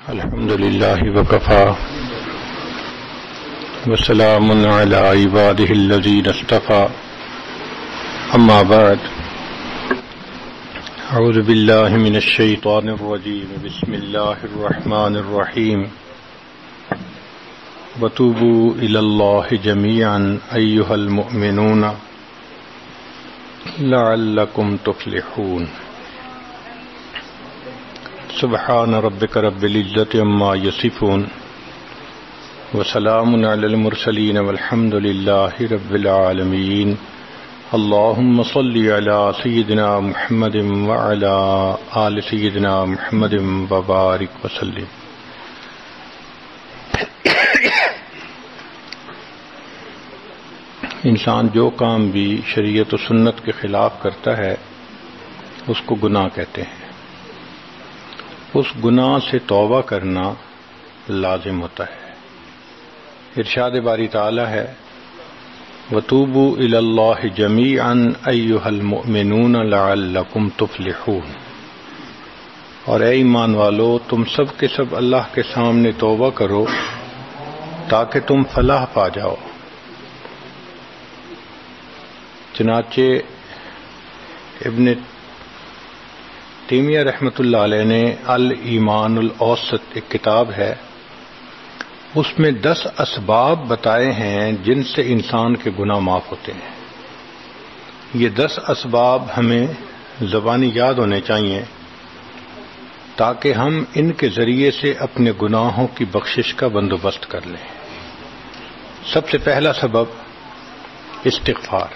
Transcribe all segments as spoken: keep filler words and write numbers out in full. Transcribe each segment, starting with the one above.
الحمد لله وكفى وسلام على عباده الذين اصطفى أما بعد أعوذ بالله من الشيطان الرجيم بسم الله الرحمن الرحيم وتوبوا إلى الله جميعا أيها المؤمنون لعلكم تفلحون سبحان ربك رب العزة عما يصفون وسلام على المرسلين والحمد لله رب العالمين اللهم صل على سيدنا محمد وعلى آل سيدنا محمد وبارك وسلم. انسان جو کام بھی شریعت و سنت کے خلاف کرتا ہے اس کو گناہ کہتے ہیں. اس گناہ سے توبہ کرنا لازم ہوتا ہے. ارشاد باری تعالی ہے وَتُوبُوا إِلَى اللَّهِ جَمِيعًا أَيُّهَا الْمُؤْمِنُونَ لَعَلَّكُمْ تُفْلِحُونَ. اور اے ایمان والو تم سب کے سب اللہ کے سامنے توبہ کرو تاکہ تم فلاح پا جاؤ. چنانچہ ابن تیمیہ رحمۃ اللہ علیہ نے الایمان الاوسط ایک کتاب ہے، اس میں دس اسباب بتائے ہیں جن سے انسان کے گناہ معاف ہوتے ہیں. یہ دس اسباب ہمیں زبانی یاد ہونے چاہیے تاکہ ہم ان کے ذریعے سے اپنے گناہوں کی بخشش کا بندوبست کر لیں. سب سے پہلا سبب استغفار.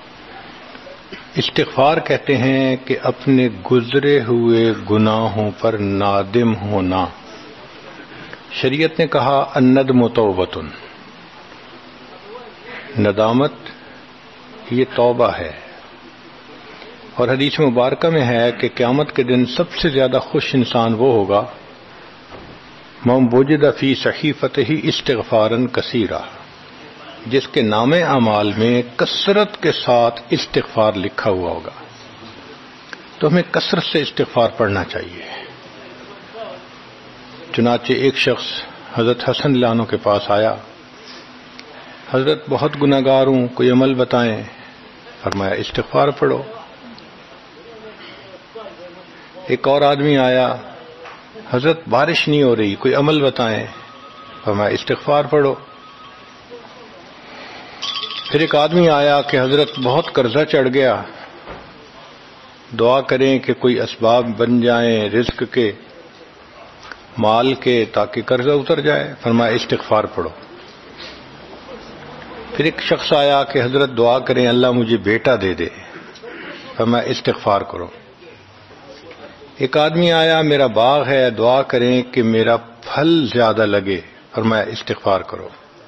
استغفار کہتے ہیں کہ اپنے گزرے ہوئے گناہوں پر نادم ہونا. شریعت نے کہا الندم توبۃ، ندامت یہ توبہ ہے. اور حدیث مبارکہ میں ہے کہ قیامت کے دن سب سے زیادہ خوش انسان وہ ہوگا من وجد فی صحیفتہ استغفارا کثیرا، جس کے نام اعمال میں کثرت کے ساتھ استغفار لکھا ہوا ہوگا. تو ہمیں کثرت سے استغفار پڑھنا چاہیے. چنانچہ ایک شخص حضرت حسن لانو کے پاس آیا، حضرت بہت گناہ گار ہوں، کوئی عمل بتائیں. فرمایا استغفار پڑھو. ایک اور آدمی آیا، حضرت بارش نہیں ہو رہی، کوئی عمل بتائیں. فرمایا استغفار پڑھو. پھر ایک آدمی آیا کہ حضرت بہت قرضہ چڑھ گیا، دعا کریں کہ کوئی اسباب بن جائیں رزق کے، مال کے، تاکہ قرضہ اتر جائے. فرمایا استغفار پڑھو. پھر ایک شخص آیا کہ حضرت دعا کریں اللہ مجھے بیٹا دے دے. فرمایا استغفار کرو. ایک آدمی آیا میرا باغ ہے، دعا کریں کہ میرا پھل زیادہ لگے. فرمایا استغفار کرو.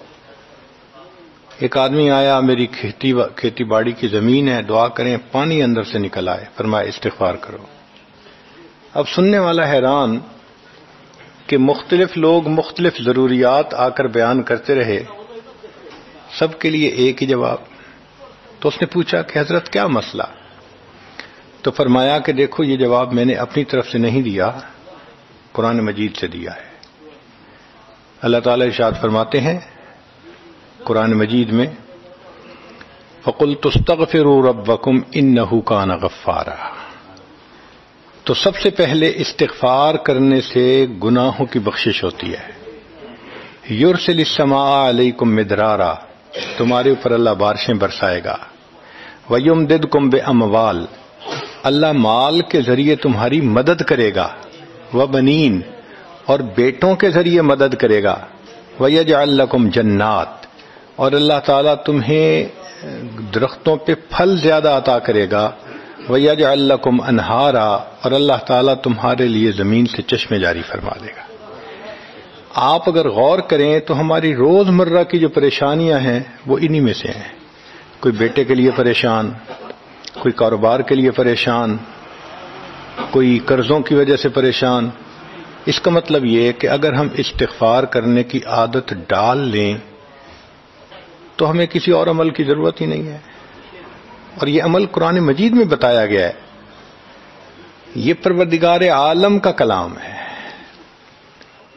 ایک آدمی آیا میری کھیتی کھیتی باڑی کی زمین ہے، دعا کریں پانی اندر سے نکل آئے. فرمایا استغفار کرو. اب سننے والا حیران کہ مختلف لوگ مختلف ضروریات آ کر بیان کرتے رہے، سب کے لیے ایک ہی جواب. تو اس نے پوچھا کہ حضرت کیا مسئلہ؟ تو فرمایا کہ دیکھو یہ جواب میں نے اپنی طرف سے نہیں دیا، قرآن مجید سے دیا ہے. اللہ تعالی ارشاد فرماتے ہیں قرآن مجید میں فَقُلْتُ اسْتَغْفِرُوا رَبَّكُمْ إِنَّهُ كَانَ غَفَّارًا. تو سب سے پہلے استغفار کرنے سے گناہوں کی بخشش ہوتی ہے. یرسل السماء علیکم مدرارا، تمہارے اوپر اللہ بارشیں برسائے گا. ویمددکم باموال، اللہ مال کے ذریعے تمہاری مدد کرے گا. وبنین، اور بیٹوں کے ذریعے مدد کرے گا. ویجعل لکم جنات، اور اللہ تعالیٰ تمہیں درختوں پہ پھل زیادہ عطا کرے گا. وَيَجْعَلْ لَكُمْ أَنْهَارًا، اور اللہ تعالیٰ تمہارے لیے زمین سے چشمے جاری فرما دے گا. آپ اگر غور کریں تو ہماری روز مرہ کی جو پریشانیاں ہیں وہ انہی میں سے ہیں. کوئی بیٹے کے لیے پریشان، کوئی کاروبار کے لیے پریشان، کوئی قرضوں کی وجہ سے پریشان. اس کا مطلب یہ کہ اگر ہم استغفار کرنے کی عادت ڈال لیں تو ہمیں کسی اور عمل کی ضرورت ہی نہیں ہے. اور یہ عمل قرآن مجید میں بتایا گیا ہے. یہ پروردگار عالم کا کلام ہے.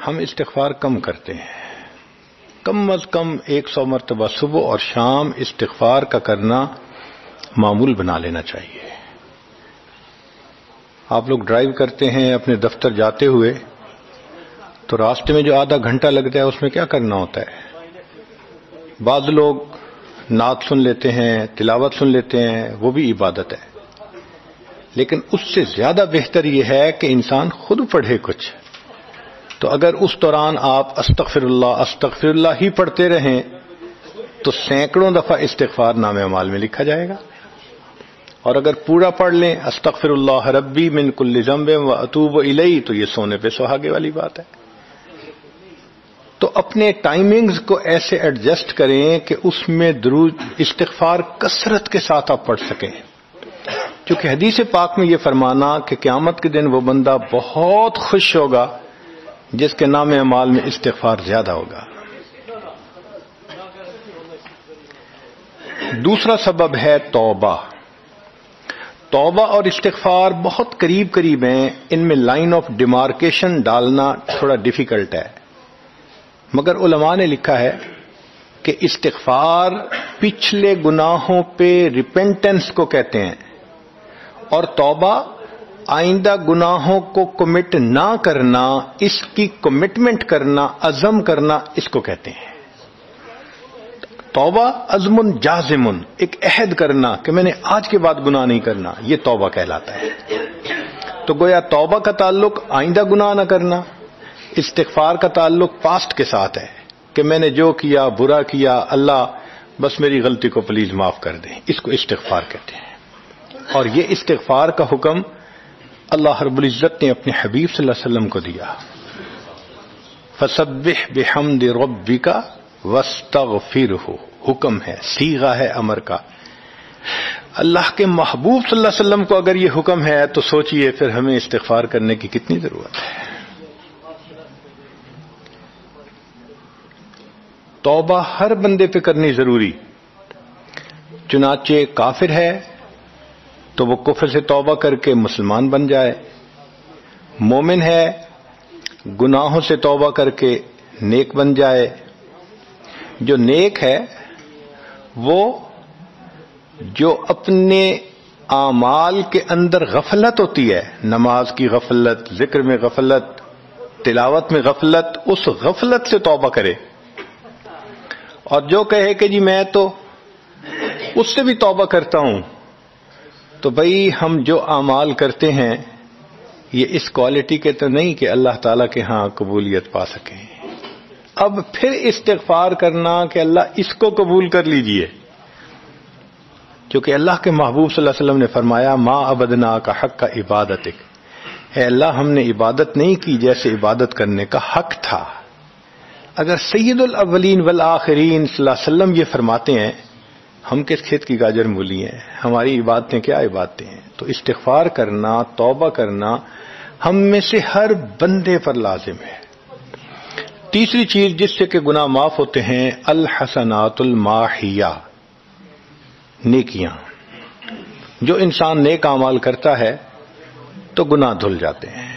ہم استغفار کم کرتے ہیں. کم از کم ایک سو مرتبہ صبح اور شام استغفار کا کرنا معمول بنا لینا چاہیے. آپ لوگ ڈرائیو کرتے ہیں اپنے دفتر جاتے ہوئے تو راستے میں جو آدھا گھنٹہ لگتا ہے اس میں کیا کرنا ہوتا ہے؟ بعض لوگ نعت سن لیتے ہیں، تلاوت سن لیتے ہیں، وہ بھی عبادت ہے. لیکن اس سے زیادہ بہتر یہ ہے کہ انسان خود پڑھے کچھ. تو اگر اس دوران آپ استغفر اللہ استغفر اللہ ہی پڑھتے رہیں تو سینکڑوں دفعہ استغفار نامہ اعمال میں لکھا جائے گا. اور اگر پورا پڑھ لیں استغفر اللہ ربی من کل ذنب و اتوب الیہ تو یہ سونے پہ سہاگے والی بات ہے. تو اپنے ٹائمنگز کو ایسے ایڈجسٹ کریں کہ اس میں درود استغفار کثرت کے ساتھ آپ پڑھ سکیں. کیونکہ حدیث پاک میں یہ فرمانا کہ قیامت کے دن وہ بندہ بہت خوش ہوگا جس کے نام اعمال میں استغفار زیادہ ہوگا. دوسرا سبب ہے توبہ. توبہ اور استغفار بہت قریب قریب ہیں، ان میں لائن آف ڈیمارکیشن ڈالنا تھوڑا ڈیفیکلٹ ہے. مگر علماء نے لکھا ہے کہ استغفار پچھلے گناہوں پہ ریپینٹنس کو کہتے ہیں، اور توبہ آئندہ گناہوں کو کمٹ نہ کرنا، اس کی کمٹمنٹ کرنا، عزم کرنا، اس کو کہتے ہیں. توبہ عزم جازم، ایک عہد کرنا کہ میں نے آج کے بعد گناہ نہیں کرنا، یہ توبہ کہلاتا ہے. تو گویا توبہ کا تعلق آئندہ گناہ نہ کرنا، استغفار کا تعلق پاسٹ کے ساتھ ہے کہ میں نے جو کیا برا کیا، اللہ بس میری غلطی کو پلیز معاف کر دیں، اس کو استغفار کہتے ہیں. اور یہ استغفار کا حکم اللہ رب العزت نے اپنے حبیب صلی اللہ علیہ وسلم کو دیا. فسبح بحمد ربک واستغفرہ، حکم ہے، صیغہ ہے امر کا. اللہ کے محبوب صلی اللہ علیہ وسلم کو اگر یہ حکم ہے تو سوچئے پھر ہمیں استغفار کرنے کی کتنی ضرورت ہے. توبہ ہر بندے پہ کرنی ضروری. چنانچہ کافر ہے تو وہ کفر سے توبہ کر کے مسلمان بن جائے، مومن ہے گناہوں سے توبہ کر کے نیک بن جائے. جو نیک ہے وہ جو اپنے اعمال کے اندر غفلت ہوتی ہے، نماز کی غفلت، ذکر میں غفلت، تلاوت میں غفلت، اس غفلت سے توبہ کرے. اور جو کہے کہ جی میں تو اس سے بھی توبہ کرتا ہوں، تو بھئی ہم جو اعمال کرتے ہیں یہ اس کوالٹی کے تو نہیں کہ اللہ تعالیٰ کے ہاں قبولیت پا سکیں. اب پھر استغفار کرنا کہ اللہ اس کو قبول کر لیجئے، کیونکہ اللہ کے محبوب صلی اللہ علیہ وسلم نے فرمایا ما عبدنا کا حق کا عبادتک، اے اللہ ہم نے عبادت نہیں کی جیسے عبادت کرنے کا حق تھا. اگر سید الاولین والآخرین صلی اللہ علیہ وسلم یہ فرماتے ہیں، ہم کس کھیت کی گاجر مولی ہیں، ہماری عبادتیں کیا عبادتیں ہیں. تو استغفار کرنا، توبہ کرنا ہم میں سے ہر بندے پر لازم ہے. تیسری چیز جس سے کہ گناہ معاف ہوتے ہیں، الحسنات الماحیہ، نیکیاں. جو انسان نیک اعمال کرتا ہے تو گناہ دھل جاتے ہیں.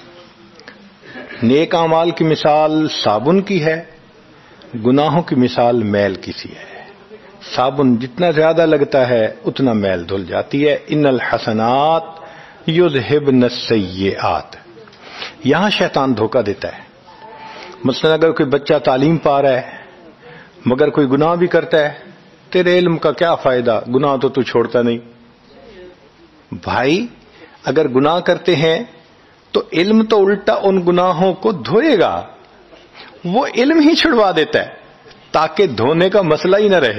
نیک اعمال کی مثال صابن کی ہے، گناہوں کی مثال میل کی سی ہے. صابن جتنا زیادہ لگتا ہے اتنا میل دھل جاتی ہے. ان الحسنات یذہبن السیئات. یہاں شیطان دھوکہ دیتا ہے. مثلا اگر کوئی بچہ تعلیم پا رہا ہے مگر کوئی گناہ بھی کرتا ہے، تیرے علم کا کیا فائدہ، گناہ تو تو چھوڑتا نہیں. بھائی اگر گناہ کرتے ہیں تو علم تو الٹا ان گناہوں کو دھوئے گا، وہ علم ہی چھڑوا دیتا ہے تاکہ دھونے کا مسئلہ ہی نہ رہے.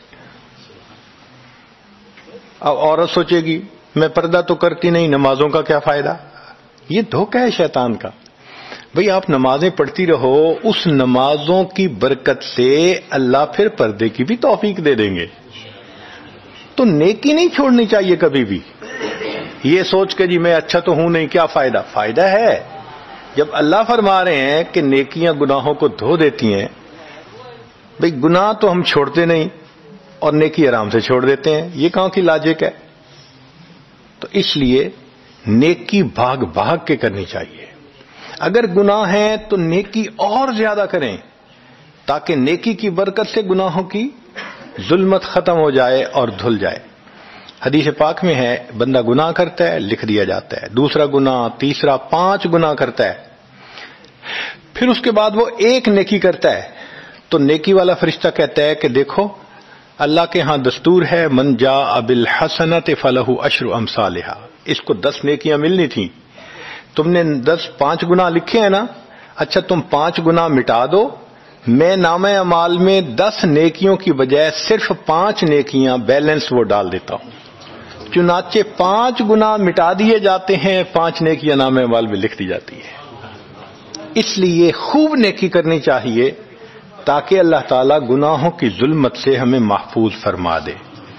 اب عورت سوچے گی میں پردہ تو کرتی نہیں، نمازوں کا کیا فائدہ. یہ دھوکہ ہے شیطان کا. بھئی آپ نمازیں پڑھتی رہو، اس نمازوں کی برکت سے اللہ پھر پردے کی بھی توفیق دے دیں گے. تو نیکی نہیں چھوڑنی چاہیے کبھی بھی. یہ سوچ کے جی میں اچھا تو ہوں نہیں، کیا فائدہ. فائدہ ہے. جب اللہ فرما رہے ہیں کہ نیکیاں گناہوں کو دھو دیتی ہیں، بھئی گناہ تو ہم چھوڑتے نہیں اور نیکی آرام سے چھوڑ دیتے ہیں، یہ کہاں کی لاجک ہے. تو اس لیے نیکی بھاگ بھاگ کے کرنی چاہیے. اگر گناہ ہیں تو نیکی اور زیادہ کریں تاکہ نیکی کی برکت سے گناہوں کی ظلمت ختم ہو جائے اور دھل جائے۔ حدیث پاک میں ہے بندہ گناہ کرتا ہے لکھ دیا جاتا ہے، دوسرا گناہ، تیسرا، پانچ گناہ کرتا ہے، پھر اس کے بعد وہ ایک نیکی کرتا ہے تو نیکی والا فرشتہ کہتا ہے کہ دیکھو اللہ کے ہاں دستور ہے من جاء بالحسنۃ فلہ عشر امثالھا، اس کو دس نیکیاں ملنی تھیں، تم نے دس پانچ گناہ لکھے ہیں نا، اچھا تم پانچ گناہ مٹا دو، میں نامہ اعمال میں دس نیکیوں کی بجائے صرف پانچ نیکیاں بیلنس وہ ڈال دیتا ہوں۔ چنانچہ پانچ گناہ مٹا دیے جاتے ہیں، پانچ نیکیاں نامہ اعمال میں لکھ دی جاتی ہے۔ اس لیے خوب نیکی کرنی چاہیے تاکہ اللہ تعالیٰ گناہوں کی ظلمت سے ہمیں محفوظ فرما دے۔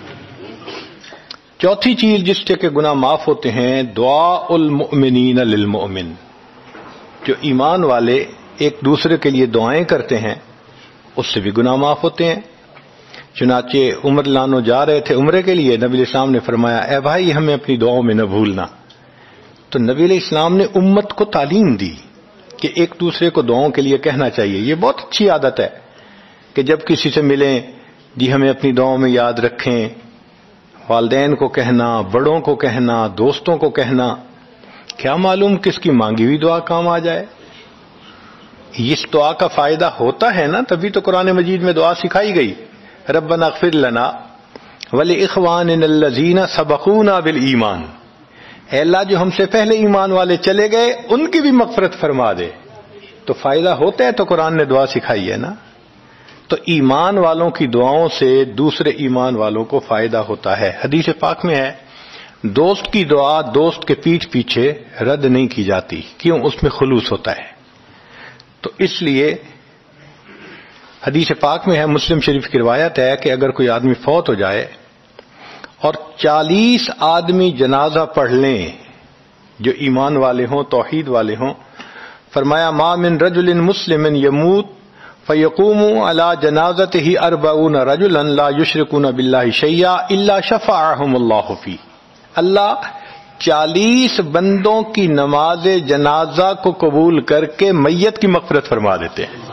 چوتھی چیز جس سے کہ گناہ معاف ہوتے ہیں، دعاء المؤمنین للمؤمن، جو ایمان والے ایک دوسرے کے لیے دعائیں کرتے ہیں اس سے بھی گناہ معاف ہوتے ہیں۔ چنانچہ عمر لانو جا رہے تھے عمرے کے لیے، نبی علیہ السلام نے فرمایا اے بھائی ہمیں اپنی دعاؤں میں نہ بھولنا، تو نبی علیہ السلام نے امت کو تعلیم دی کہ ایک دوسرے کو دعاؤں کے لیے کہنا چاہیے۔ یہ بہت اچھی عادت ہے کہ جب کسی سے ملیں جی ہمیں اپنی دعاؤں میں یاد رکھیں، والدین کو کہنا، بڑوں کو کہنا، دوستوں کو کہنا، کیا معلوم کس کی مانگی ہوئی دعا کام آ جائے۔ اس دعا کا فائدہ ہوتا ہے نا، تبھی تو قرآن مجید میں دعا سکھائی گئی، ربنا اغفر لنا ولاخواننا الذین سبقونا بالایمان، اے اللہ جو ہم سے پہلے ایمان والے چلے گئے ان کی بھی مغفرت فرما دے۔ تو فائدہ ہوتا ہے تو قرآن نے دعا سکھائی ہے نا۔ تو ایمان والوں کی دعاؤں سے دوسرے ایمان والوں کو فائدہ ہوتا ہے۔ حدیث پاک میں ہے دوست کی دعا دوست کے پیٹھ پیچھے رد نہیں کی جاتی، کیوں؟ اس میں خلوص ہوتا ہے۔ تو اس لیے حدیث پاک میں ہے، مسلم شریف کی روایت ہے کہ اگر کوئی آدمی فوت ہو جائے اور چالیس آدمی جنازہ پڑھ لیں جو ایمان والے ہوں، توحید والے ہوں، فرمایا ما من رجل مسلم یموت فیقوم علی جنازتہ اربعون رجلا لا یشرکون باللہ شیئا الا شفعهم اللہ فی، اللہ چالیس بندوں کی نماز جنازہ کو قبول کر کے میت کی مغفرت فرما دیتے ہیں۔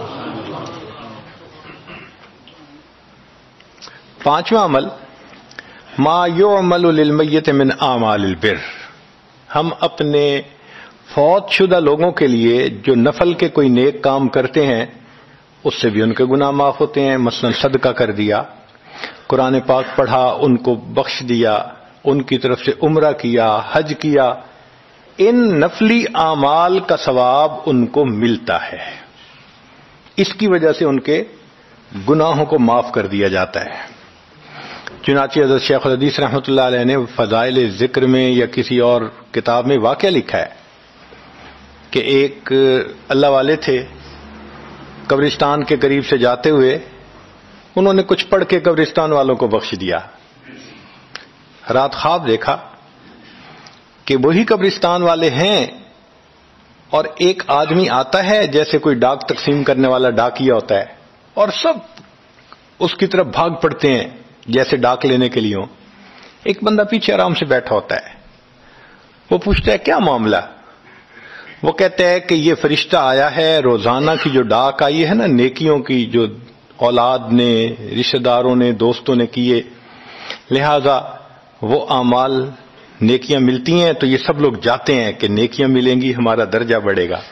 پانچواں عمل ما یعمل للمیت من اعمال البر، ہم اپنے فوت شدہ لوگوں کے لیے جو نفل کے کوئی نیک کام کرتے ہیں اس سے بھی ان کے گناہ معاف ہوتے ہیں۔ مثلا صدقہ کر دیا، قرآن پاک پڑھا، ان کو بخش دیا، ان کی طرف سے عمرہ کیا، حج کیا، ان نفلی اعمال کا ثواب ان کو ملتا ہے، اس کی وجہ سے ان کے گناہوں کو معاف کر دیا جاتا ہے۔ چنانچہ حضرت شیخ الحدیث رحمۃ اللہ علیہ نے فضائل ذکر میں یا کسی اور کتاب میں واقعہ لکھا ہے کہ ایک اللہ والے تھے، قبرستان کے قریب سے جاتے ہوئے انہوں نے کچھ پڑھ کے قبرستان والوں کو بخش دیا۔ رات خواب دیکھا کہ وہی قبرستان والے ہیں اور ایک آدمی آتا ہے جیسے کوئی ڈاک تقسیم کرنے والا ڈاکیا ہوتا ہے، اور سب اس کی طرف بھاگ پڑتے ہیں جیسے ڈاک لینے کے لیے ہوں۔ ایک بندہ پیچھے آرام سے بیٹھا ہوتا ہے، وہ پوچھتا ہے کیا معاملہ؟ وہ کہتا ہے کہ یہ فرشتہ آیا ہے، روزانہ کی جو ڈاک آئی ہے نا نیکیوں کی، جو اولاد نے، رشتہ داروں نے، دوستوں نے کیے، لہذا وہ اعمال نیکیاں ملتی ہیں تو یہ سب لوگ جاتے ہیں کہ نیکیاں ملیں گی، ہمارا درجہ بڑھے گا۔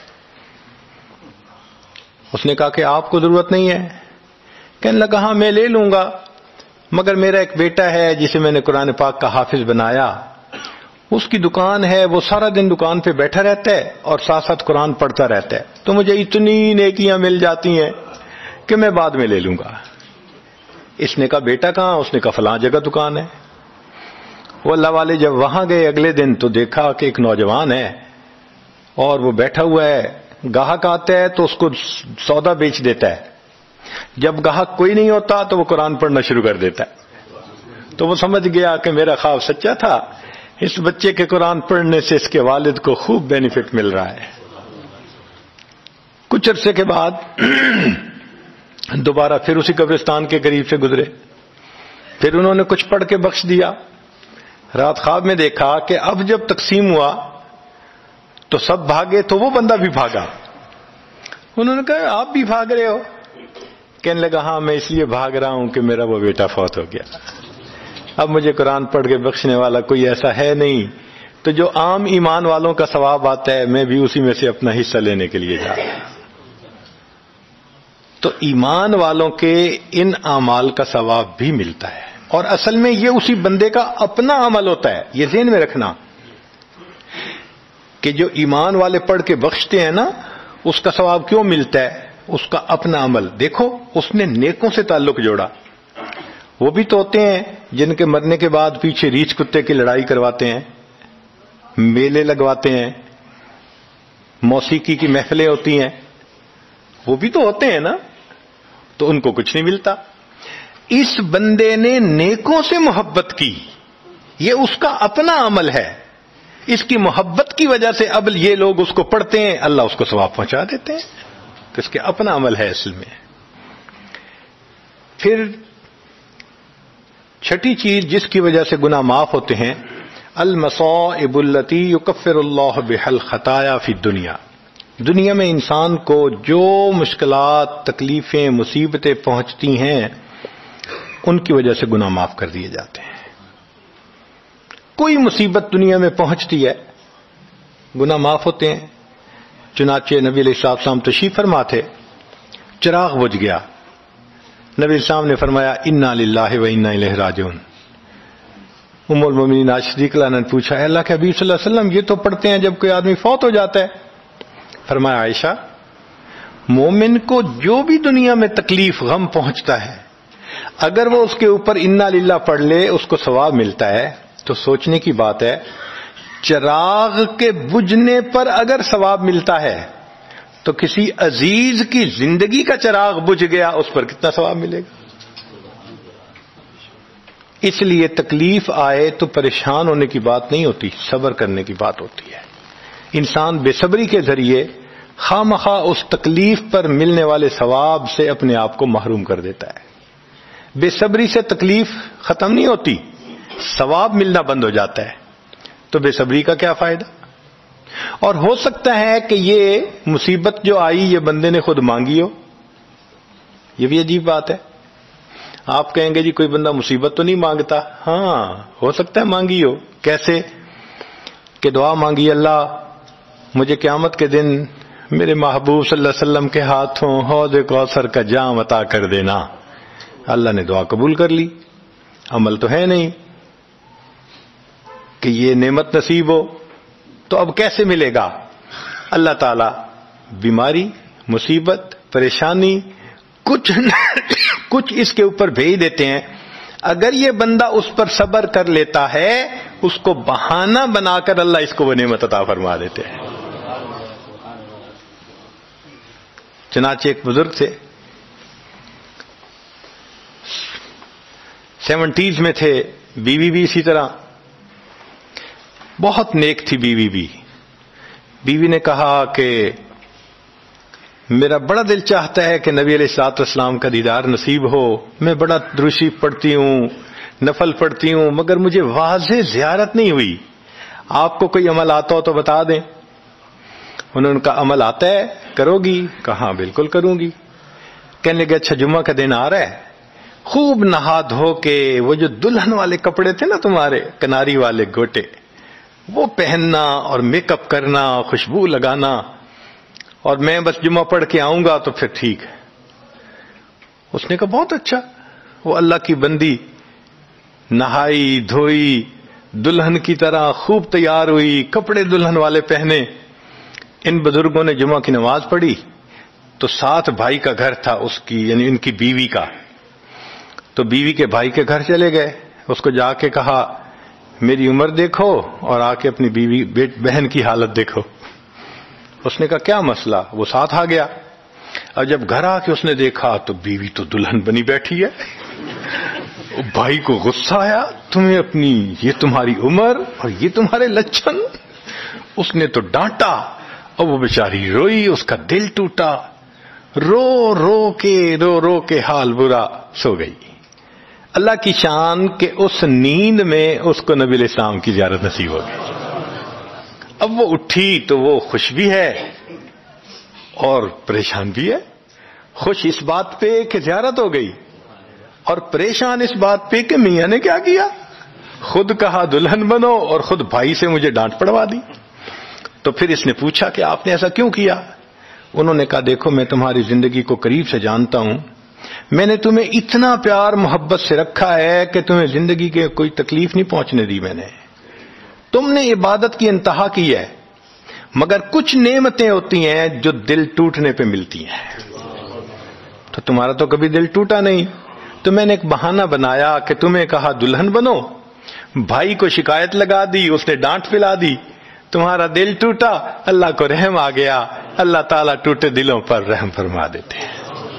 اس نے کہا کہ آپ کو ضرورت نہیں ہے؟ کہنے لگا ہاں میں لے لوں گا، مگر میرا ایک بیٹا ہے جسے میں نے قرآن پاک کا حافظ بنایا، اس کی دکان ہے، وہ سارا دن دکان پہ بیٹھا رہتا ہے اور ساتھ ساتھ قرآن پڑھتا رہتا ہے، تو مجھے اتنی نیکیاں مل جاتی ہیں کہ میں بعد میں لے لوں گا۔ اس نے کہا بیٹا کہاں؟ اس نے کہا فلاں جگہ دکان ہے۔ وہ اللہ والے جب وہاں گئے اگلے دن تو دیکھا کہ ایک نوجوان ہے اور وہ بیٹھا ہوا ہے، گاہک آتا ہے تو اس کو سودا بیچ دیتا ہے، جب گاہک کوئی نہیں ہوتا تو وہ قرآن پڑھنا شروع کر دیتا ہے۔ تو وہ سمجھ گیا کہ میرا خواب سچا تھا، اس بچے کے قرآن پڑھنے سے اس کے والد کو خوب بینیفٹ مل رہا ہے۔ کچھ عرصے کے بعد دوبارہ پھر اسی قبرستان کے قریب سے گزرے، پھر انہوں نے کچھ پڑھ کے بخش دیا۔ رات خواب میں دیکھا کہ اب جب تقسیم ہوا تو سب بھاگے تو وہ بندہ بھی بھاگا. انہوں نے کہا آپ بھی بھاگ رہے ہو؟ کہنے لگا ہاں میں اس لیے بھاگ رہا ہوں کہ میرا وہ بیٹا فوت ہو گیا. اب مجھے قرآن پڑھ کے بخشنے والا کوئی ایسا ہے نہیں، تو جو عام ایمان والوں کا ثواب آتا ہے میں بھی اسی میں سے اپنا حصہ لینے کے لیے جا رہا ہوں. تو ایمان والوں کے ان اعمال کا ثواب بھی ملتا ہے، اور اصل میں یہ اسی بندے کا اپنا عمل ہوتا ہے. یہ ذہن میں رکھنا کہ جو ایمان والے پڑھ کے بخشتے ہیں نا، اس کا ثواب کیوں ملتا ہے؟ اس کا اپنا عمل. دیکھو اس نے نیکوں سے تعلق جوڑا. وہ بھی تو ہوتے ہیں جن کے مرنے کے بعد پیچھے ریچھ کتے کی لڑائی کرواتے ہیں، میلے لگواتے ہیں، موسیقی کی محفلیں ہوتی ہیں، وہ بھی تو ہوتے ہیں نا، تو ان کو کچھ نہیں ملتا. اس بندے نے نیکوں سے محبت کی، یہ اس کا اپنا عمل ہے. اس کی محبت کی وجہ سے اب یہ لوگ اس کو پڑھتے ہیں، اللہ اس کو ثواب پہنچا دیتے ہیں. تو اس کے اپنا عمل ہے اصل میں. پھر چھٹی چیز جس کی وجہ سے گناہ معاف ہوتے ہیں، المصائب التی یکفر اللہ بها الخطایا فی الدنیا. دنیا میں انسان کو جو مشکلات، تکلیفیں، مصیبتیں پہنچتی ہیں ان کی وجہ سے گناہ معاف کر دیے جاتے ہیں. کوئی مصیبت دنیا میں پہنچتی ہے گناہ معاف ہوتے ہیں. چنانچہ نبی علیہ السلام تشریف فرما تھے، چراغ بجھ گیا. نبی السلام نے فرمایا انا للہ و انا الیہ راجعون. ام المومنین عائشہ صدیقہ نے پوچھا اے اللہ کے حبیب صلی اللہ علیہ وسلم یہ تو پڑھتے ہیں جب کوئی آدمی فوت ہو جاتا ہے. فرمایا عائشہ مومن کو جو بھی دنیا میں تکلیف غم پہنچتا ہے اگر وہ اس کے اوپر انا للہ پڑھ لے اس کو ثواب ملتا ہے. تو سوچنے کی بات ہے چراغ کے بجھنے پر اگر ثواب ملتا ہے تو کسی عزیز کی زندگی کا چراغ بجھ گیا اس پر کتنا ثواب ملے گا. اس لیے تکلیف آئے تو پریشان ہونے کی بات نہیں ہوتی، صبر کرنے کی بات ہوتی ہے. انسان بے صبری کے ذریعے خواہ مخواہ اس تکلیف پر ملنے والے ثواب سے اپنے آپ کو محروم کر دیتا ہے. بے صبری سے تکلیف ختم نہیں ہوتی، ثواب ملنا بند ہو جاتا ہے. تو بے صبری کا کیا فائدہ؟ اور ہو سکتا ہے کہ یہ مصیبت جو آئی یہ بندے نے خود مانگی ہو. یہ بھی عجیب بات ہے. آپ کہیں گے جی کوئی بندہ مصیبت تو نہیں مانگتا. ہاں ہو سکتا ہے مانگی ہو. کیسے کہ دعا مانگی اللہ مجھے قیامت کے دن میرے محبوب صلی اللہ علیہ وسلم کے ہاتھوں حوض کوثر کا جام عطا کر دینا. اللہ نے دعا قبول کر لی. عمل تو ہے نہیں کہ یہ نعمت نصیب ہو. تو اب کیسے ملے گا؟ اللہ تعالی بیماری، مصیبت، پریشانی کچھ کچھ اس کے اوپر بھیج دیتے ہیں. اگر یہ بندہ اس پر صبر کر لیتا ہے اس کو بہانہ بنا کر اللہ اس کو وہ نعمت عطا فرما دیتے ہیں. چنانچہ ایک بزرگ تھے، سیونٹیز میں تھے، بیوی بھی اسی طرح بہت نیک تھی. بیوی بھی بیوی نے کہا کہ میرا بڑا دل چاہتا ہے کہ نبی علیہ الصلوۃ والسلام کا دیدار نصیب ہو. میں بڑا درود شریف پڑھتی ہوں، نفل پڑھتی ہوں، مگر مجھے واضح زیارت نہیں ہوئی. آپ کو کوئی عمل آتا ہو تو بتا دیں. انہوں نے کہا عمل آتا ہے، کرو گی؟ کہا بالکل کروں گی. کہنے لگے اچھا جمعہ کا دن آ رہا ہے، خوب نہا دھو کے وہ جو دلہن والے کپڑے تھے نا تمہارے کناری والے گوٹے وہ پہننا اور میک اپ کرنا، خوشبو لگانا، اور میں بس جمعہ پڑھ کے آؤں گا تو پھر ٹھیک ہے. اس نے کہا بہت اچھا. وہ اللہ کی بندی نہائی دھوئی دلہن کی طرح خوب تیار ہوئی، کپڑے دلہن والے پہنے. ان بزرگوں نے جمعہ کی نماز پڑھی تو ساتھ بھائی کا گھر تھا اس کی، یعنی ان کی بیوی کا. تو بیوی کے بھائی کے گھر چلے گئے. اس کو جا کے کہا میری عمر دیکھو اور آ کے اپنی بیوی بہن کی حالت دیکھو. اس نے کہا کیا مسئلہ؟ وہ ساتھ آ گیا. اور جب گھر آ کے اس نے دیکھا تو بیوی تو دلہن بنی بیٹھی ہے. بھائی کو غصہ آیا، تمہیں اپنی یہ تمہاری عمر اور یہ تمہارے لچھن. اس نے تو ڈانٹا اور وہ بیچاری روئی، اس کا دل ٹوٹا، رو رو کے رو رو کے حال برا، سو گئی. اللہ کی شان کہ اس نیند میں اس کو نبی علیہ السلام کی زیارت نصیب ہو گئی. اب وہ اٹھی تو وہ خوش بھی ہے اور پریشان بھی ہے. خوش اس بات پہ کہ زیارت ہو گئی اور پریشان اس بات پہ کہ میاں نے کیا کیا, خود کہا دلہن بنو اور خود بھائی سے مجھے ڈانٹ پڑوا دی. تو پھر اس نے پوچھا کہ آپ نے ایسا کیوں کیا؟ انہوں نے کہا دیکھو میں تمہاری زندگی کو قریب سے جانتا ہوں, میں نے تمہیں اتنا پیار محبت سے رکھا ہے کہ تمہیں زندگی کے کوئی تکلیف نہیں پہنچنے دی میں نے. تم نے عبادت کی انتہا کی ہے, مگر کچھ نعمتیں ہوتی ہیں جو دل ٹوٹنے پہ ملتی ہیں, تو تمہارا تو کبھی دل ٹوٹا نہیں, تو میں نے ایک بہانہ بنایا کہ تمہیں کہا دلہن بنو, بھائی کو شکایت لگا دی, اس نے ڈانٹ پلا دی, تمہارا دل ٹوٹا, اللہ کو رحم آ گیا, اللہ تعالیٰ ٹوٹے دلوں پر رحم فرما دیتے ہیں.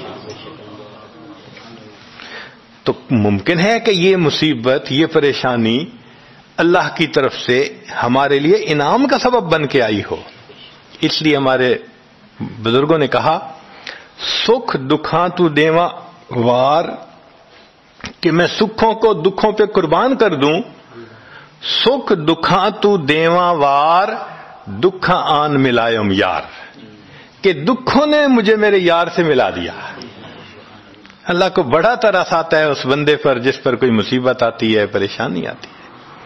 تو ممکن ہے کہ یہ مصیبت, یہ پریشانی اللہ کی طرف سے ہمارے لیے انعام کا سبب بن کے آئی ہو. اس لیے ہمارے بزرگوں نے کہا سکھ دکھاں تو دیواں وار, کہ میں سکھوں کو دکھوں پہ قربان کر دوں. سکھ دکھاں تو دیواں وار, دکھاں آن ملائم یار, کہ دکھوں نے مجھے میرے یار سے ملا دیا. اللہ کو بڑا ترس آتا ہے اس بندے پر جس پر کوئی مصیبت آتی ہے, پریشانی آتی ہے.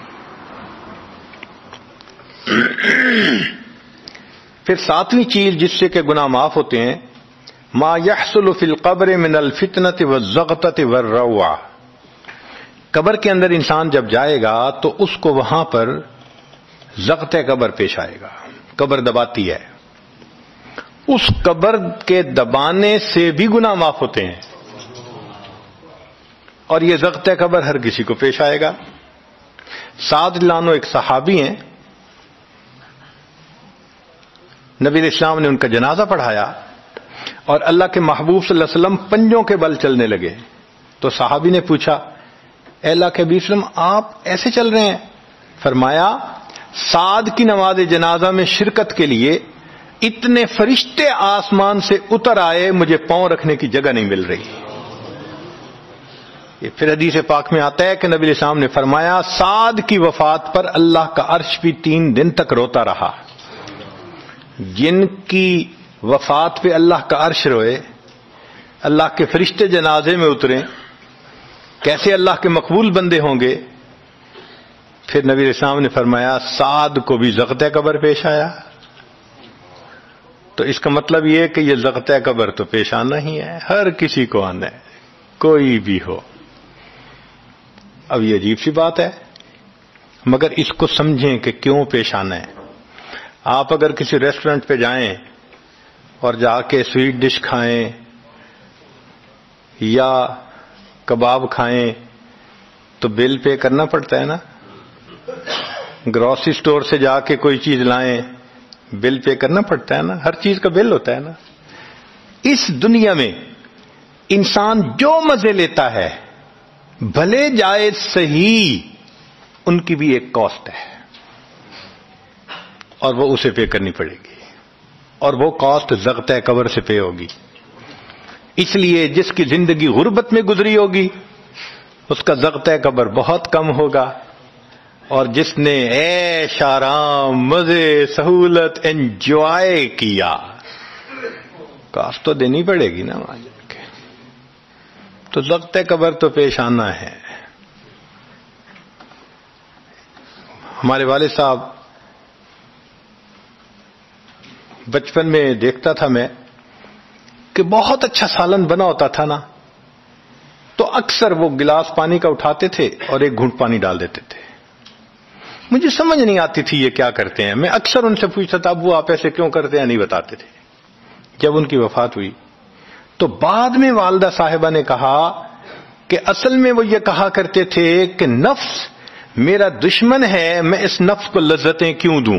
پھر ساتویں چیز جس سے کہ گناہ معاف ہوتے ہیں, ما يحصل فی القبر من الفتنة والزغطة والروعة. قبر کے اندر انسان جب جائے گا تو اس کو وہاں پر زغط قبر پیش آئے گا, قبر دباتی ہے. اس قبر کے دبانے سے بھی گناہ معاف ہوتے ہیں, اور یہ زغط قبر ہر کسی کو پیش آئے گا. سعد لانو ایک صحابی ہیں, نبی علیہ السلام نے ان کا جنازہ پڑھایا اور اللہ کے محبوب صلی اللہ علیہ وسلم پنجوں کے بل چلنے لگے. تو صحابی نے پوچھا اے اللہ کے نبی صلی اللہ علیہ وسلم آپ ایسے چل رہے ہیں؟ فرمایا سعد کی نماز جنازہ میں شرکت کے لیے اتنے فرشتے آسمان سے اتر آئے, مجھے پاؤں رکھنے کی جگہ نہیں مل رہی. یہ پھر حدیث پاک میں آتا ہے کہ نبی علیہ السلام نے فرمایا سعد کی وفات پر اللہ کا عرش بھی تین دن تک روتا رہا. جن کی وفات پہ اللہ کا عرش روئے, اللہ کے فرشتے جنازے میں اتریں, کیسے اللہ کے مقبول بندے ہوں گے. پھر نبی علیہ السلام نے فرمایا سعد کو بھی زغط قبر پیش آیا. تو اس کا مطلب یہ ہے کہ یہ زغط قبر تو پیش آنا ہی ہے, ہر کسی کو آنا ہے, کوئی بھی ہو. اب یہ عجیب سی بات ہے, مگر اس کو سمجھیں کہ کیوں پیش آنا ہے. آپ اگر کسی ریسٹورنٹ پہ جائیں اور جا کے سویٹ ڈش کھائیں یا کباب کھائیں تو بل پے کرنا پڑتا ہے نا. گروسری سٹور سے جا کے کوئی چیز لائیں, بل پے کرنا پڑتا ہے نا, ہر چیز کا بل ہوتا ہے نا. اس دنیا میں انسان جو مزے لیتا ہے بھلے جائز صحیح, ان کی بھی ایک کاسٹ ہے اور وہ اسے پے کرنی پڑے گی, اور وہ کاسٹ زغط قبر سے پے ہوگی. اس لیے جس کی زندگی غربت میں گزری ہوگی اس کا زغط قبر بہت کم ہوگا, اور جس نے عیش آرام مزے سہولت انجوائے کیا کاسٹ تو دینی پڑے گی نا وہاں جا کے. تو زغط قبر تو پیش آنا ہے. ہمارے والد صاحب بچپن میں دیکھتا تھا میں کہ بہت اچھا سالن بنا ہوتا تھا نا, تو اکثر وہ گلاس پانی کا اٹھاتے تھے اور ایک گھونٹ پانی ڈال دیتے تھے. مجھے سمجھ نہیں آتی تھی یہ کیا کرتے ہیں. میں اکثر ان سے پوچھتا تھا ابو آپ ایسے کیوں کرتے ہیں, نہیں بتاتے تھے. جب ان کی وفات ہوئی تو بعد میں والدہ صاحبہ نے کہا کہ اصل میں وہ یہ کہا کرتے تھے کہ نفس میرا دشمن ہے, میں اس نفس کو لذتیں کیوں دوں.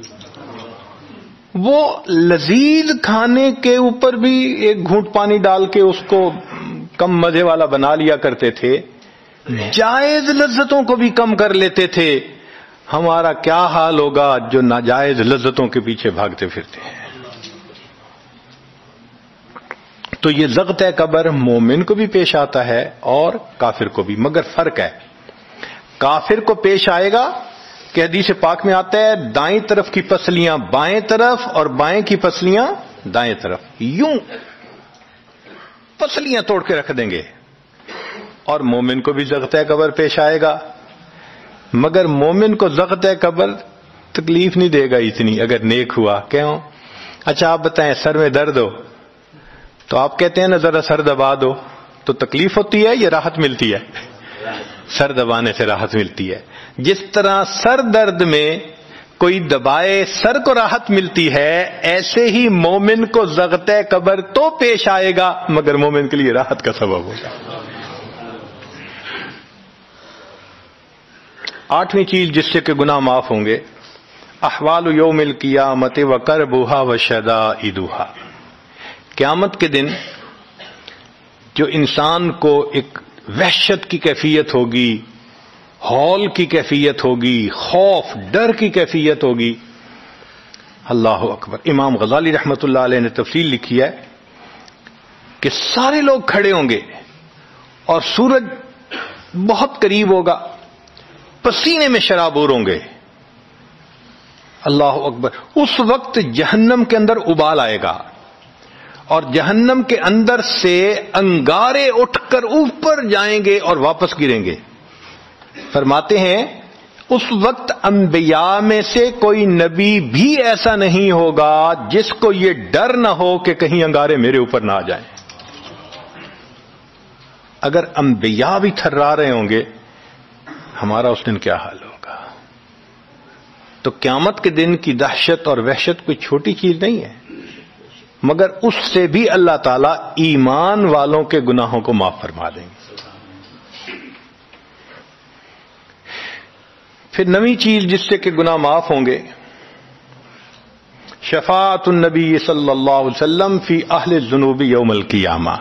وہ لذیذ کھانے کے اوپر بھی ایک گھونٹ پانی ڈال کے اس کو کم مزے والا بنا لیا کرتے تھے, جائز لذتوں کو بھی کم کر لیتے تھے. ہمارا کیا حال ہوگا جو ناجائز لذتوں کے پیچھے بھاگتے پھرتے ہیں. تو یہ زغط قبر مومن کو بھی پیش آتا ہے اور کافر کو بھی, مگر فرق ہے. کافر کو پیش آئے گا کہ حدیث پاک میں آتا ہے دائیں طرف کی پسلیاں بائیں طرف اور بائیں کی پسلیاں دائیں طرف، یوں پسلیاں توڑ کے رکھ دیں گے، اور مومن کو بھی ضغط قبر پیش آئے گا، مگر مومن کو ضغط قبر تکلیف نہیں دے گا اتنی اگر نیک ہوا۔ کیوں؟ اچھا آپ بتائیں سر میں درد ہو تو آپ کہتے ہیں نا ذرا سر دبا دو، تو تکلیف ہوتی ہے یا راحت ملتی ہے؟ سر دبانے سے راحت ملتی ہے۔ جس طرح سر درد میں کوئی دبائے سر کو راحت ملتی ہے، ایسے ہی مومن کو ضغط قبر تو پیش آئے گا مگر مومن کے لیے راحت کا سبب ہوگا۔ آٹھویں چیز جس سے کہ گناہ معاف ہوں گے، احوال یوم القیامت وکربھا وشدائدھا، قیامت کے دن جو انسان کو ایک وحشت کی کیفیت ہوگی، ہول کی کیفیت ہوگی، خوف ڈر کی کیفیت ہوگی۔ اللہ اکبر۔ امام غزالی رحمۃ اللہ علیہ نے تفصیل لکھی ہے کہ سارے لوگ کھڑے ہوں گے اور سورج بہت قریب ہوگا، پسینے میں شرابور ہوں گے۔ اللہ اکبر۔ اس وقت جہنم کے اندر ابال آئے گا اور جہنم کے اندر سے انگارے اٹھ کر اوپر جائیں گے اور واپس گریں گے۔ فرماتے ہیں اس وقت انبیاء میں سے کوئی نبی بھی ایسا نہیں ہوگا جس کو یہ ڈر نہ ہو کہ کہیں انگارے میرے اوپر نہ آ جائیں۔ اگر انبیاء بھی تھرا رہے ہوں گے، ہمارا اس دن کیا حال ہوگا؟ تو قیامت کے دن کی دہشت اور وحشت کوئی چھوٹی چیز نہیں ہے، مگر اس سے بھی اللہ تعالیٰ ایمان والوں کے گناہوں کو معاف فرما دیں گے۔ پھر نویں چیز جس سے کہ گناہ معاف ہوں گے، شفاعت النبی صلی اللہ علیہ وسلم فی اہل الذنوب یوم القیامہ،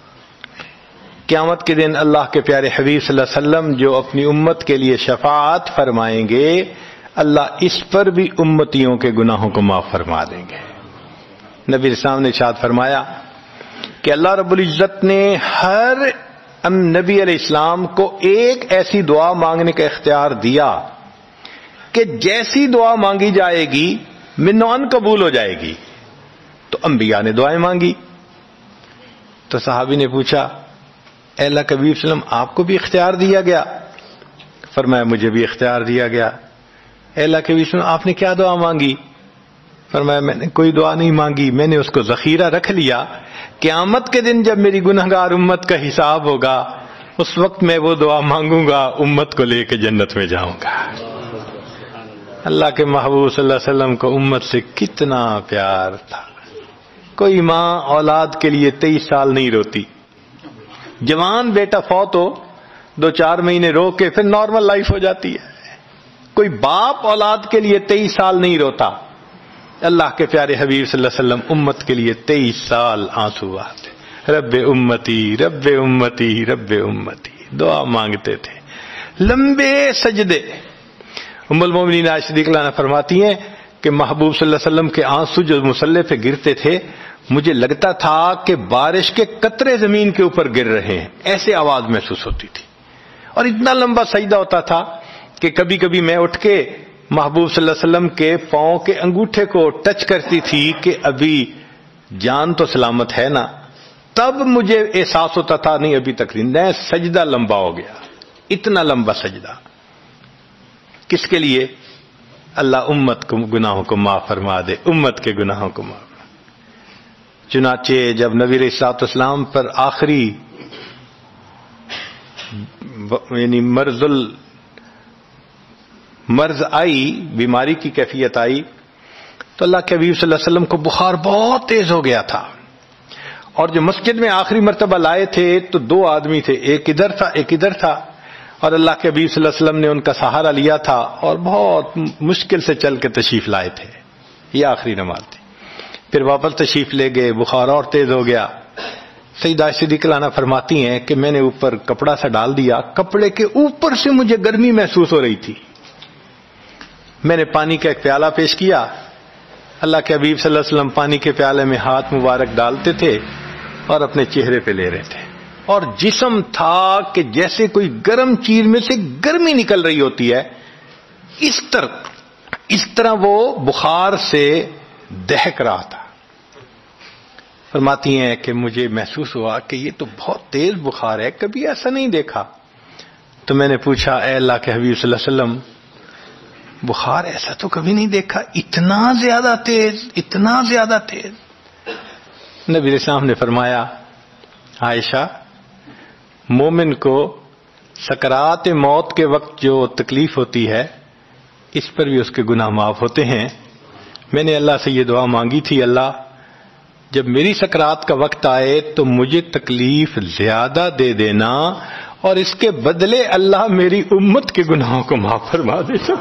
قیامت کے دن اللہ کے پیارے حبیب صلی اللہ علیہ وسلم جو اپنی امت کے لیے شفاعت فرمائیں گے، اللہ اس پر بھی امتیوں کے گناہوں کو معاف فرما دیں گے۔ نبی اسلام نے ارشاد فرمایا کہ اللہ رب العزت نے ہر نبی علیہ السلام کو ایک ایسی دعا مانگنے کا اختیار دیا کہ جیسی دعا مانگی جائے گی منوان قبول ہو جائے گی۔ تو انبیاء نے دعائیں مانگی، تو صحابی نے پوچھا اے اللہ کے حبیب صلی اللہ علیہ وسلم آپ کو بھی اختیار دیا گیا؟ فرمایا مجھے بھی اختیار دیا گیا۔ اے اللہ کے حبیب صلی اللہ علیہ وسلم آپ نے کیا دعا مانگی؟ فرمایا میں نے کوئی دعا نہیں مانگی، میں نے اس کو ذخیرہ رکھ لیا، قیامت کے دن جب میری گنہگار امت کا حساب ہوگا اس وقت میں وہ دعا مانگوں گا، امت کو لے کے جنت میں جاؤں گا۔ اللہ کے محبوب صلی اللہ علیہ وسلم کو امت سے کتنا پیار تھا۔ کوئی ماں اولاد کے لیے تیئیس سال نہیں روتی، جوان بیٹا فوت ہو دو چار مہینے رو کے پھر نارمل لائف ہو جاتی ہے۔ کوئی باپ اولاد کے لیے تیئیس سال نہیں روتا، اللہ کے پیارے حبیب صلی اللہ علیہ وسلم امت کے لیے تیئیس سال آنسو آتے، رب امتی رب امتی رب امتی دعا مانگتے تھے، لمبے سجدے۔ ام المومنین عائشہ صدیقہ عنہا فرماتی ہیں کہ محبوب صلی اللہ علیہ وسلم کے آنسو جو مصلی پہ گرتے تھے مجھے لگتا تھا کہ بارش کے قطرے زمین کے اوپر گر رہے ہیں، ایسے آواز محسوس ہوتی تھی، اور اتنا لمبا سجدہ ہوتا تھا کہ کبھی کبھی میں اٹھ کے محبوب صلی اللہ علیہ وسلم کے پاؤں کے انگوٹھے کو ٹچ کرتی تھی کہ ابھی جان تو سلامت ہے نا، تب مجھے احساس ہوتا تھا نہیں ابھی تک نہیں، سجدہ لمبا ہو گیا، اتنا لمبا سجدہ۔ کس کے لیے؟ اللہ امت کو گناہوں کو معاف فرما دے، امت کے گناہوں کو معاف۔ چنانچہ جب نبی علیہ الصلوۃ والسلام پر آخری یعنی مرض ال مرض آئی، بیماری کی کیفیت آئی، تو اللہ کے حبیب صلی اللہ علیہ وسلم کو بخار بہت تیز ہو گیا تھا، اور جو مسجد میں آخری مرتبہ لائے تھے تو دو آدمی تھے، ایک ادھر تھا ایک ادھر تھا، اور اللہ کے حبیب صلی اللہ علیہ وسلم نے ان کا سہارا لیا تھا اور بہت مشکل سے چل کے تشریف لائے تھے۔ یہ آخری نماز تھی، پھر واپس تشریف لے گئے، بخار اور تیز ہو گیا۔ سیدہ عائشہ صدیقہ عنہا فرماتی ہیں کہ میں نے اوپر کپڑا سا ڈال دیا، کپڑے کے اوپر سے مجھے گرمی محسوس ہو رہی تھی، میں نے پانی کا ایک پیالہ پیش کیا، اللہ کے حبیب صلی اللہ علیہ وسلم پانی کے پیالے میں ہاتھ مبارک ڈالتے تھے اور اپنے چہرے پہ لے رہے تھے، اور جسم تھا کہ جیسے کوئی گرم چیز میں سے گرمی نکل رہی ہوتی ہے، اس طرح اس طرح وہ بخار سے دہک رہا تھا. فرماتی ہیں کہ مجھے محسوس ہوا کہ یہ تو بہت تیز بخار ہے, کبھی ایسا نہیں دیکھا. تو میں نے پوچھا اے اللہ کے حبیب صلی اللہ علیہ وسلم, بخار ایسا تو کبھی نہیں دیکھا, اتنا زیادہ تیز, اتنا زیادہ تیز. نبی علیہ السلام نے فرمایا عائشہ, مومن کو سکرات موت کے وقت جو تکلیف ہوتی ہے اس پر بھی اس کے گناہ معاف ہوتے ہیں. میں نے اللہ سے یہ دعا مانگی تھی, اللہ جب میری سکرات کا وقت آئے تو مجھے تکلیف زیادہ دے دینا, اور اس کے بدلے اللہ میری امت کے گناہوں کو معاف فرما دینا.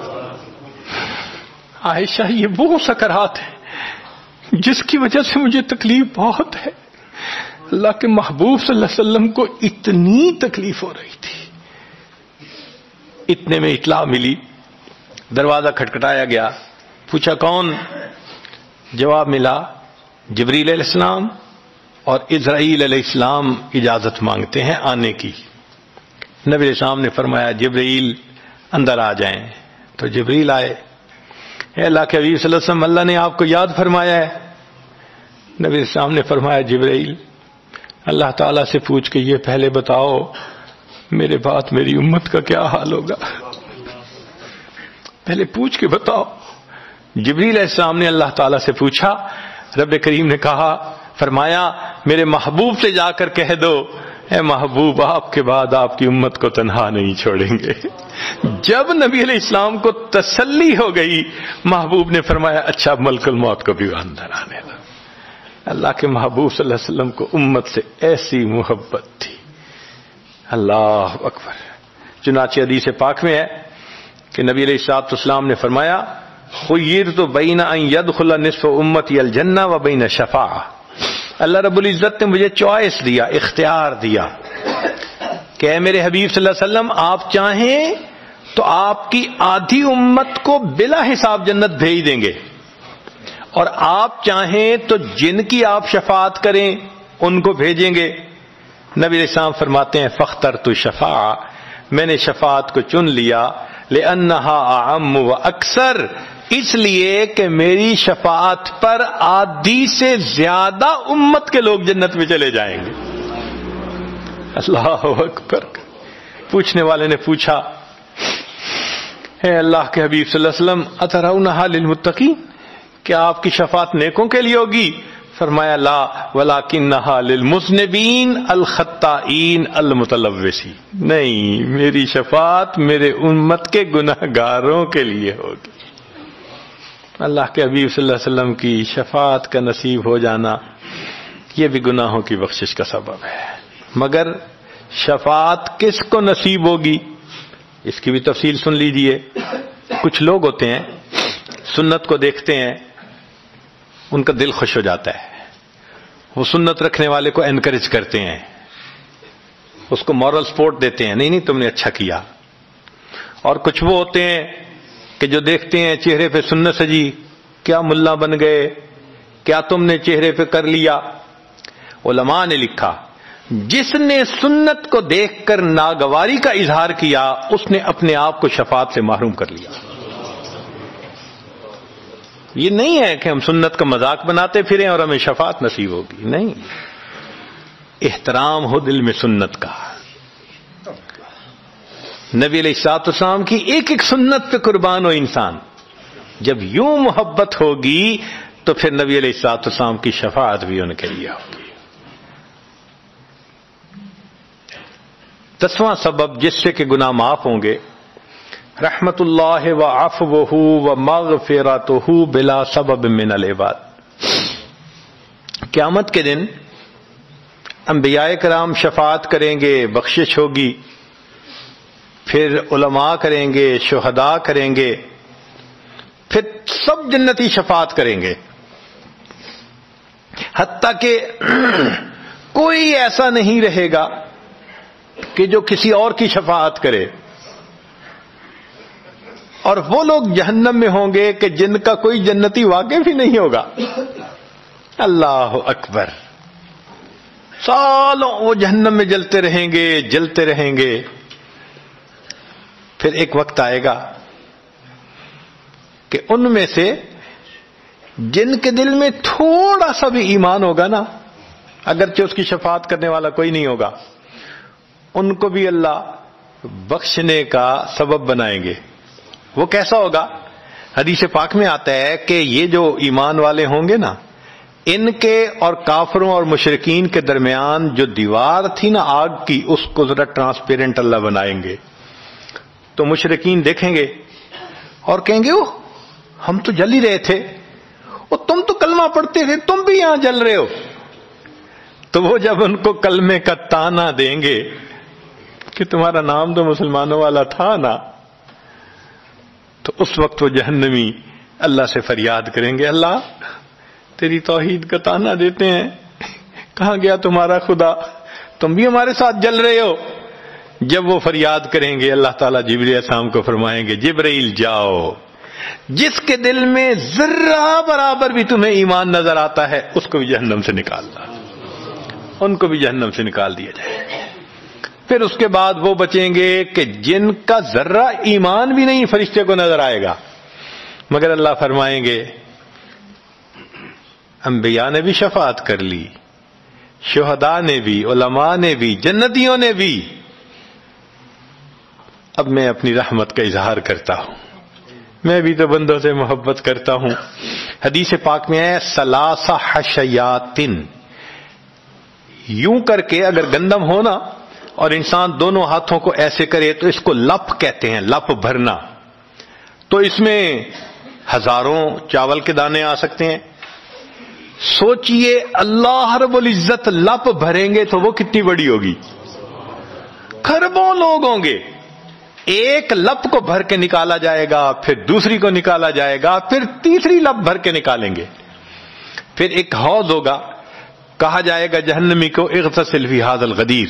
عائشہ, یہ وہ سکرات ہے جس کی وجہ سے مجھے تکلیف بہت ہے. اللہ کے محبوب صلی اللہ علیہ وسلم کو اتنی تکلیف ہو رہی تھی. اتنے میں اطلاع ملی, دروازہ کھٹکھٹایا گیا, پوچھا کون؟ جواب ملا جبریل علیہ السلام اور اسرائیل علیہ السلام اجازت مانگتے ہیں آنے کی. نبی علیہ السلام نے فرمایا جبریل اندر آ جائیں. تو جبریل آئے. اے اللہ کے حبیب صلی اللہ علیہ وسلم, اللہ نے آپ کو یاد فرمایا ہے. نبی علیہ السلام نے فرمایا جبریل, اللہ تعالیٰ سے پوچھ کے یہ پہلے بتاؤ میرے بعد میری امت کا کیا حال ہوگا, پہلے پوچھ کے بتاؤ. جبریل علیہ السلام نے اللہ تعالیٰ سے پوچھا. رب کریم نے کہا, فرمایا میرے محبوب سے جا کر کہہ دو اے محبوب آپ کے بعد آپ کی امت کو تنہا نہیں چھوڑیں گے. جب نبی علیہ السلام کو تسلی ہو گئی, محبوب نے فرمایا اچھا ملک الموت کو بھی اندر آنے دو. اللہ کے محبوب صلی اللہ علیہ وسلم کو امت سے ایسی محبت تھی. اللہ اکبر. چنانچہ حدیث پاک میں ہے کہ نبی علیہ الصلوۃ والسلام نے فرمایا خیرت بین ان یدخل نصف امتی الجنہ و بین شفاعہ. اللہ رب العزت نے مجھے چوائس دیا, اختیار دیا کہ اے میرے حبیب صلی اللہ علیہ وسلم آپ چاہیں تو آپ کی آدھی امت کو بلا حساب جنت بھیج دیں گے, اور آپ چاہیں تو جن کی آپ شفاعت کریں ان کو بھیجیں گے. نبی علیہ السلام فرماتے ہیں فاخترت شفاعہ, میں نے شفاعت کو چن لیا, لأنہا اعم و اکثر, اس لیے کہ میری شفاعت پر آدھی سے زیادہ امت کے لوگ جنت میں چلے جائیں گے. اللہ اکبر. پوچھنے والے نے پوچھا اے اللہ کے حبیب صلی اللہ علیہ وسلم اترونہا للمتقین, کیا آپ کی شفاعت نیکوں کے لیے ہوگی؟ فرمایا لا ولکنہا للمذنبین الخطائین المتلوثین, نہیں میری شفاعت میرے امت کے گناہ گاروں کے لیے ہوگی. اللہ کے حبیب صلی اللہ علیہ وسلم کی شفاعت کا نصیب ہو جانا یہ بھی گناہوں کی بخشش کا سبب ہے. مگر شفاعت کس کو نصیب ہوگی اس کی بھی تفصیل سن لیجئے. کچھ لوگ ہوتے ہیں سنت کو دیکھتے ہیں, ان کا دل خوش ہو جاتا ہے, وہ سنت رکھنے والے کو انکریج کرتے ہیں, اس کو مورل سپورٹ دیتے ہیں, نہیں نہیں تم نے اچھا کیا. اور کچھ وہ ہوتے ہیں کہ جو دیکھتے ہیں چہرے پہ سنت سجی, کیا ملا بن گئے, کیا تم نے چہرے پہ کر لیا. علماء نے لکھا جس نے سنت کو دیکھ کر ناگواری کا اظہار کیا اس نے اپنے آپ کو شفاعت سے محروم کر لیا. یہ نہیں ہے کہ ہم سنت کا مذاق بناتے پھریں اور ہمیں شفاعت نصیب ہوگی, نہیں. احترام ہو دل میں سنت کا. نبی علیہ الصلوۃ والسلام کی ایک ایک سنت پہ قربان ہو انسان. جب یوں محبت ہوگی تو پھر نبی علیہ الصلوۃ والسلام کی شفاعت بھی ان کے لیے ہوگی. دسواں سبب جس سے کہ گناہ معاف ہوں گے, رحمت اللہ و عفوہ و مغفرتہ بلا سبب من العباد. قیامت کے دن انبیاء کرام شفاعت کریں گے, بخشش ہوگی, پھر علماء کریں گے, شہداء کریں گے, پھر سب جنتی شفاعت کریں گے, حتیٰ کہ کوئی ایسا نہیں رہے گا کہ جو کسی اور کی شفاعت کرے. اور وہ لوگ جہنم میں ہوں گے کہ جن کا کوئی جنتی واقف ہی نہیں ہوگا. اللہ اکبر. سالوں وہ جہنم میں جلتے رہیں گے, جلتے رہیں گے. پھر ایک وقت آئے گا کہ ان میں سے جن کے دل میں تھوڑا سا بھی ایمان ہوگا نا، اگرچہ اس کی شفاعت کرنے والا کوئی نہیں ہوگا، ان کو بھی اللہ بخشنے کا سبب بنائیں گے۔ وہ کیسا ہوگا؟ حدیث پاک میں آتا ہے کہ یہ جو ایمان والے ہوں گے نا، ان کے اور کافروں اور مشرکین کے درمیان جو دیوار تھی نا آگ کی، اس کو ذرا ٹرانسپیرنٹ اللہ بنائیں گے۔ تو مشرکین دیکھیں گے اور کہیں گے اوہ ہم تو جل ہی رہے تھے، اور تم تو کلمہ پڑھتے تھے، تم بھی یہاں جل رہے ہو۔ تو وہ جب ان کو کلمے کا تانا دیں گے کہ تمہارا نام تو مسلمانوں والا تھا نا، تو اس وقت وہ جہنمی اللہ سے فریاد کریں گے، اللہ تیری توحید کا تانا دیتے ہیں، کہاں گیا تمہارا خدا، تم بھی ہمارے ساتھ جل رہے ہو۔ جب وہ فریاد کریں گے، اللہ تعالیٰ جبریل علیہ السلام کو فرمائیں گے، جبرائیل جاؤ، جس کے دل میں ذرہ برابر بھی تمہیں ایمان نظر آتا ہے اس کو بھی جہنم سے نکالنا، ان کو بھی جہنم سے نکال دیا جائے۔ پھر اس کے بعد وہ بچیں گے کہ جن کا ذرہ ایمان بھی نہیں فرشتے کو نظر آئے گا، مگر اللہ فرمائیں گے انبیاء نے بھی شفاعت کر لی، شہداء نے بھی، علماء نے بھی، جنتیوں نے بھی، اب میں اپنی رحمت کا اظہار کرتا ہوں، میں بھی تو بندوں سے محبت کرتا ہوں۔ حدیث پاک میں ہے ثلاثہ حشیاتن، یوں کر کے اگر گندم ہونا اور انسان دونوں ہاتھوں کو ایسے کرے تو اس کو لپ کہتے ہیں، لپ بھرنا۔ تو اس میں ہزاروں چاول کے دانے آ سکتے ہیں۔ سوچئے اللہ رب العزت لپ بھریں گے تو وہ کتنی بڑی ہوگی، کھربوں لوگ ہوں گے۔ ایک لپ کو بھر کے نکالا جائے گا، پھر دوسری کو نکالا جائے گا، پھر تیسری لپ بھر کے نکالیں گے۔ پھر ایک حوض ہوگا، کہا جائے گا جہنمی کو اغتسل فی ھذا الغدیر،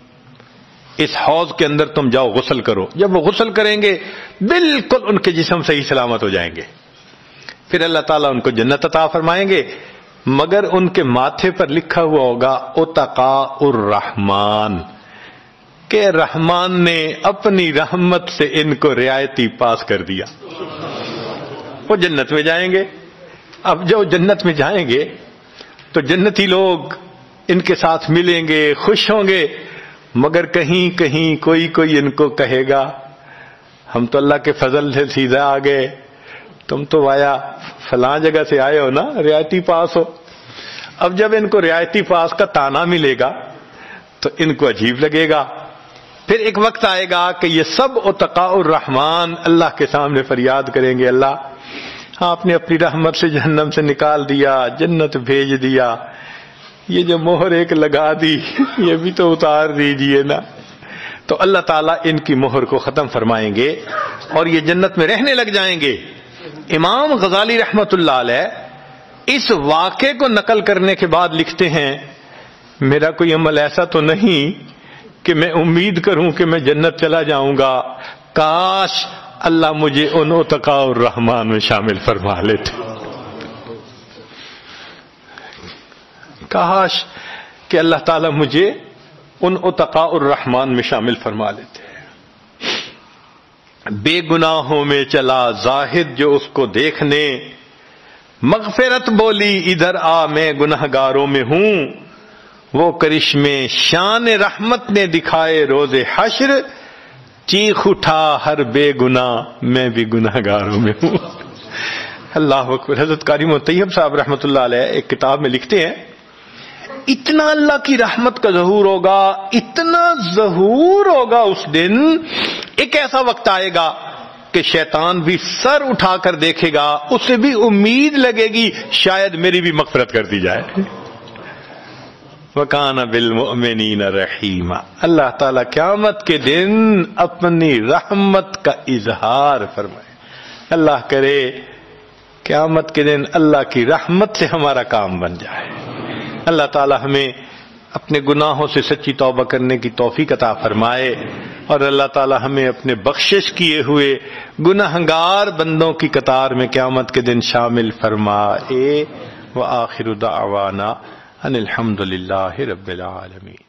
اس حوض کے اندر تم جاؤ غسل کرو۔ جب وہ غسل کریں گے بالکل ان کے جسم صحیح سلامت ہو جائیں گے۔ پھر اللہ تعالیٰ ان کو جنت عطا فرمائیں گے، مگر ان کے ماتھے پر لکھا ہوا ہوگا اتقاء الرحمن، کہ رحمان نے اپنی رحمت سے ان کو رعایتی پاس کر دیا۔ وہ جنت میں جائیں گے۔ اب جو جنت میں جائیں گے تو جنتی لوگ ان کے ساتھ ملیں گے، خوش ہوں گے، مگر کہیں کہیں کوئی کوئی ان کو کہے گا ہم تو اللہ کے فضل سے سیدھا آ گئے، تم تو وایا فلاں جگہ سے آئے ہو نا، رعایتی پاس ہو۔ اب جب ان کو رعایتی پاس کا تانا ملے گا تو ان کو عجیب لگے گا۔ پھر ایک وقت آئے گا کہ یہ سب اتقاء الرحمن اللہ کے سامنے فریاد کریں گے، اللہ آپ نے اپنی رحمت سے جہنم سے نکال دیا، جنت بھیج دیا، یہ جو مہر ایک لگا دی یہ بھی تو اتار دیجئے نا۔ تو اللہ تعالیٰ ان کی مہر کو ختم فرمائیں گے اور یہ جنت میں رہنے لگ جائیں گے۔ امام غزالی رحمت اللہ علیہ اس واقعے کو نقل کرنے کے بعد لکھتے ہیں، میرا کوئی عمل ایسا تو نہیں کہ میں امید کروں کہ میں جنت چلا جاؤں گا، کاش اللہ مجھے ان اتقاء الرحمن میں شامل فرما لیتے، کاش کہ اللہ تعالیٰ مجھے ان اتقاء الرحمن میں شامل فرما لیتے۔ بے گناہوں میں چلا زاہد جو اس کو دیکھنے، مغفرت بولی ادھر آ میں گنہگاروں میں ہوں، وہ کرشمے شان رحمت نے دکھائے روز حشر، چیخ اٹھا ہر بے گناہ میں بھی گنہگاروں میں ہوں۔ اللہ اکبر۔ حضرت قاری محمد طیب صاحب رحمۃ اللہ علیہ ایک کتاب میں لکھتے ہیں، اتنا اللہ کی رحمت کا ظہور ہوگا، اتنا ظہور ہوگا اس دن، ایک ایسا وقت آئے گا کہ شیطان بھی سر اٹھا کر دیکھے گا، اسے بھی امید لگے گی شاید میری بھی مغفرت کر دی جائے۔ وَكَانَ بِالْمُؤْمِنِينَ رَحِيمًا۔ اللہ تعالیٰ قیامت کے دن اپنی رحمت کا اظہار فرمائے۔ اللہ کرے قیامت کے دن اللہ کی رحمت سے ہمارا کام بن جائے۔ اللہ تعالیٰ ہمیں اپنے گناہوں سے سچی توبہ کرنے کی توفیق عطا فرمائے، اور اللہ تعالیٰ ہمیں اپنے بخشش کیے ہوئے گناہگار بندوں کی قطار میں قیامت کے دن شامل فرمائے۔ وآخر دعوانا ان الحمد للہ رب العالمین۔